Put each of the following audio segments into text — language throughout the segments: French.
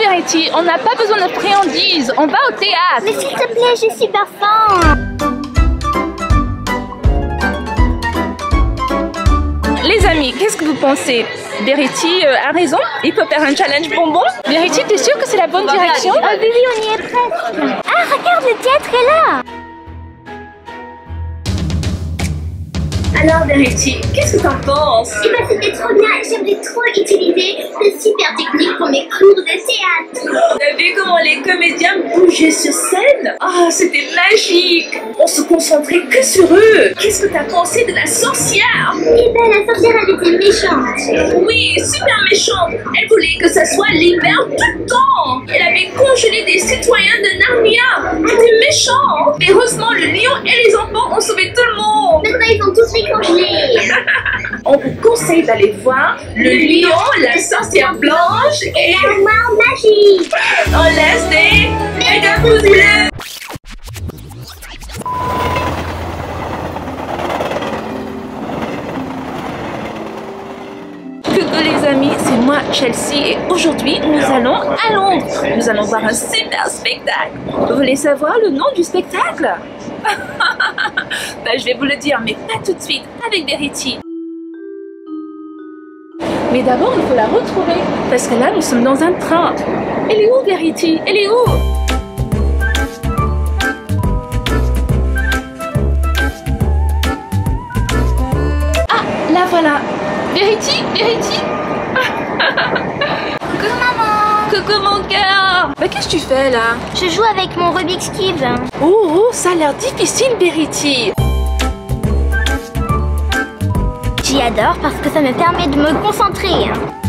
Verity, on n'a pas besoin de friandises, on va au théâtre. Mais s'il te plaît, j'ai super faim. Les amis, qu'est-ce que vous pensez? Verity a raison, il peut faire un challenge bonbon. Verity, t'es sûre que c'est la bonne direction? Oh oui, on y est presque. Ah, regarde, le théâtre est là. Alors Verity, qu'est-ce que t'en penses? Eh ben, c'était trop bien. J'aimerais trop utiliser cette super technique pour mes cours de théâtre. T'as vu comment les comédiens bougeaient sur scène? Ah, c'était magique! On se concentrait que sur eux. Qu'est-ce que t'as pensé de la sorcière? Eh ben, la sorcière, elle était méchante. Oui, super méchante. Elle voulait que ça soit l'hiver tout le temps. Elle avait congelé des citoyens de Narnia. C'était méchant. Mais heureusement, le lion et les enfants ont sauvé tout le monde. Maintenant, ils ont tous les congelés. On vous conseille d'aller voir le lion, la sorcière blanche et L'armoire magique. on laisse des méga pouces bleus. Coucou les amis, c'est moi Chelsea et aujourd'hui nous allons à Londres. Nous allons voir un super spectacle. Vous voulez savoir le nom du spectacle? Je vais vous le dire, mais pas tout de suite, avec Verity. Mais d'abord, il faut la retrouver, parce que là, nous sommes dans un train. Elle est où, Verity? Elle est où? Ah, la voilà. Verity, Verity. Coucou maman. Coucou mon cœur. Qu'est-ce que tu fais là? Je joue avec mon Rubik's Cube. Oh, ça a l'air difficile, Verity. J'y adore parce que ça me permet de me concentrer.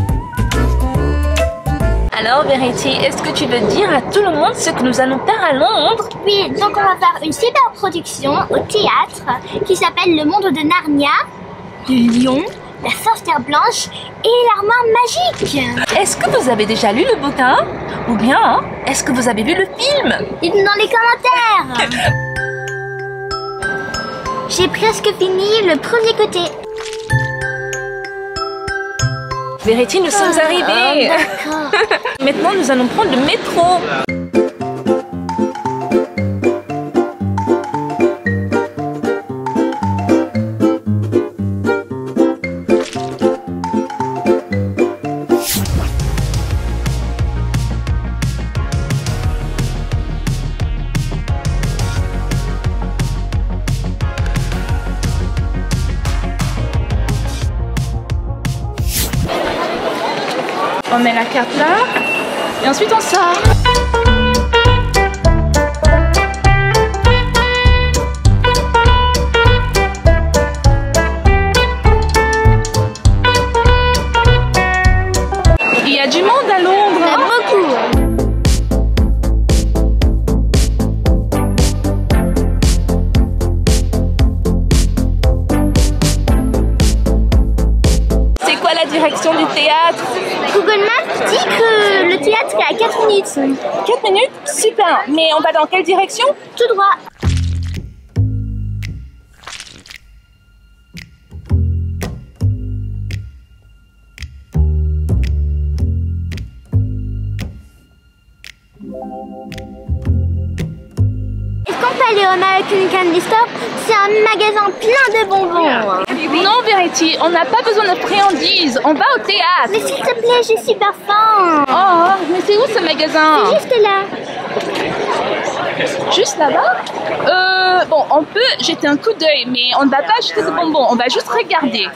Alors, Verity, est-ce que tu veux dire à tout le monde ce que nous allons faire à Londres? Oui, donc on va faire une super production au théâtre qui s'appelle Le Monde de Narnia, le lion, la sorcière blanche et l'armoire magique. Est-ce que vous avez déjà lu le bouquin? Ou bien, est-ce que vous avez vu le film? Dites-nous dans les commentaires. J'ai presque fini le premier côté. Verity, nous sommes arrivés. D'accord. Maintenant, nous allons prendre le métro. On met la carte là et ensuite on sort. Il y a du monde à Londres. Il y en a beaucoup. C'est quoi la direction du théâtre? Google Maps dit que le théâtre est à 4 minutes. 4 minutes? Super. Mais on va dans quelle direction? Tout droit. Est-ce qu'on peut aller au American Candy Store? C'est un magasin plein de bonbons. Non, Verity, on n'a pas besoin de friandises. On va au théâtre. Mais s'il te plaît, j'ai super faim. Oh, mais c'est où ce magasin? C'est juste là. Juste là-bas? Bon, on peut jeter un coup d'œil, mais on ne va pas acheter de bonbons. On va juste regarder.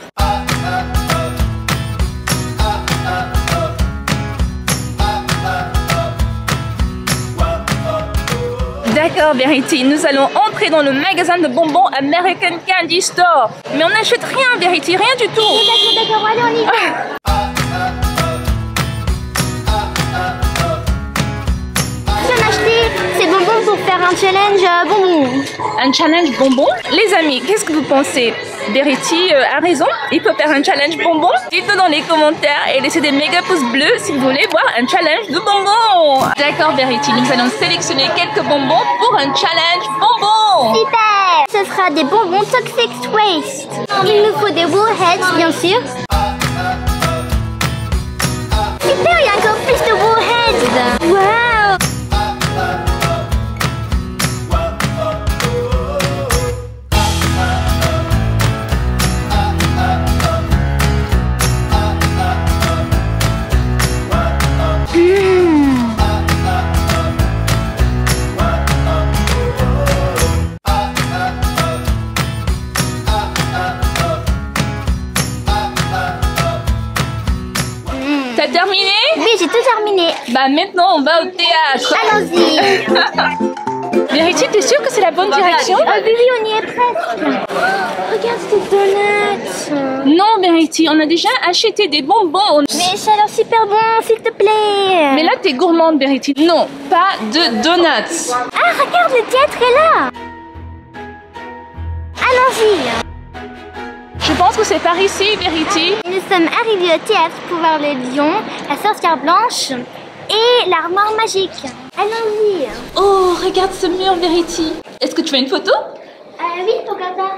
D'accord, Verity, nous allons entrer dans le magasin de bonbons American Candy Store. Mais on n'achète rien, Verity, rien du tout. D'accord, allez, on y va. J'ai acheté ces bonbons pour faire un challenge bonbons. Un challenge bonbon? Les amis, qu'est-ce que vous pensez? Verity a raison, il peut faire un challenge bonbon. Dites-nous dans les commentaires et laissez des méga pouces bleus si vous voulez voir un challenge de bonbons. D'accord, Verity, nous allons sélectionner quelques bonbons pour un challenge bonbon. Super. Ce sera des bonbons Toxic Waste. Il nous faut des Warheads, bien sûr. Super, il y a encore plus de Warheads. terminé. Bah maintenant on va au théâtre. Allons-y. Verity, t'es sûre que c'est la bonne direction? Oh oui, on y est presque. Regarde ces donuts. Non Verity, on a déjà acheté des bonbons. Mais ça a l'air super bon, s'il te plaît. Mais là t'es gourmande Verity. Non, pas de donuts. Ah, regarde, le théâtre est là. Allons-y. Je pense que c'est par ici Verity. Nous sommes arrivés au théâtre pour voir le lion, la sorcière blanche et l'armoire magique. Allons-y. Oh, regarde ce mur Verity. Est-ce que tu veux une photo? Oui, pourquoi pas.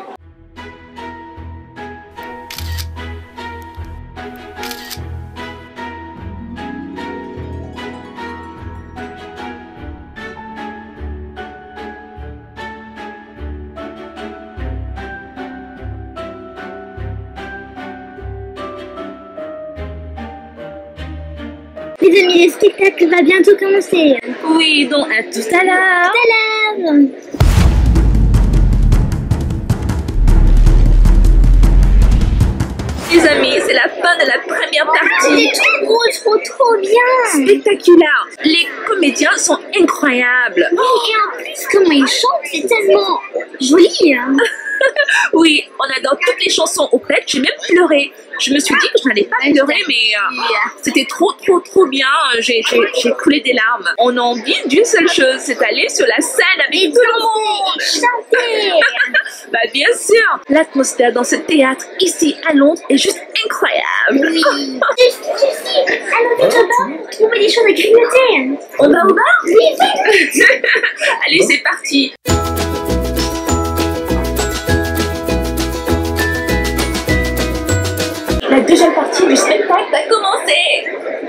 Les amis, le spectacle va bientôt commencer. Oui, donc à tout à l'heure. À l'heure. Les amis, c'est la fin de la première partie. C'est trop bien. Spectaculaire. Les comédiens sont incroyables. Et en plus, comment ils chantent, c'est tellement joli. Oui, on adore toutes les chansons au fait. J'ai même pleuré. Je me suis dit que je n'allais pas pleurer, mais c'était trop bien. J'ai coulé des larmes. On a envie d'une seule chose, c'est d'aller sur la scène avec tout le monde. Chanter. Bah bien sûr. L'atmosphère dans ce théâtre ici à Londres est juste incroyable. Oui. Ceci, allons là-bas, trouver des choses à grignoter. On va au bar? Oui. Allez, c'est parti. La deuxième partie du spectacle va commencer.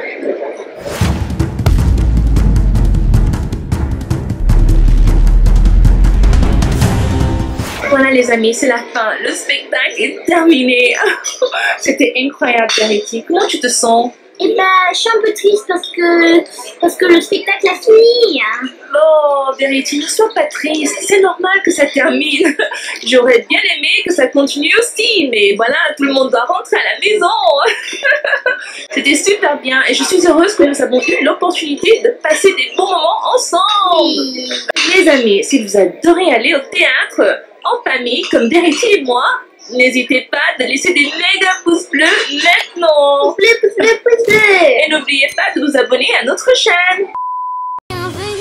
Voilà les amis, c'est la fin. Le spectacle est terminé. C'était incroyable Verity. Comment tu te sens? Eh ben, je suis un peu triste parce que le spectacle a fini. Oh, Verity, ne sois pas triste. C'est normal que ça termine. J'aurais bien aimé que ça continue aussi, mais voilà, tout le monde doit rentrer à la maison. C'était super bien et je suis heureuse que nous avons eu l'opportunité de passer des bons moments ensemble. Oui. Les amis, si vous adorez aller au théâtre en famille comme Verity et moi, n'hésitez pas de laisser des méga pouces bleus maintenant. Pouce bleu. Et n'oubliez pas de vous abonner à notre chaîne. Bienvenue